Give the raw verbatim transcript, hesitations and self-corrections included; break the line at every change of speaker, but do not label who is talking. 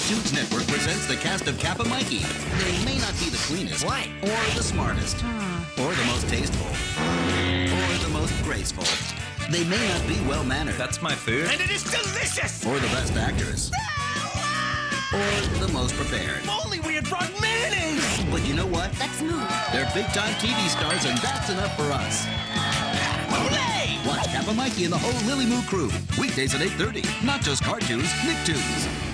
Nicktoons Network presents the cast of Kappa Mikey. They may not be the cleanest.
What?
Or the smartest. Or the most tasteful. Or the most graceful. They may not be well-mannered.
That's my food.
And it is delicious!
Or the best actors. Or the most prepared.
If only we had brought mayonnaise!
But you know what?
Let's move.
They're big-time T V stars, and that's enough for us.
Hooray!
Watch Kappa Mikey and the whole Lily Moo crew. Weekdays at eight thirty. Not just cartoons, Nicktoons.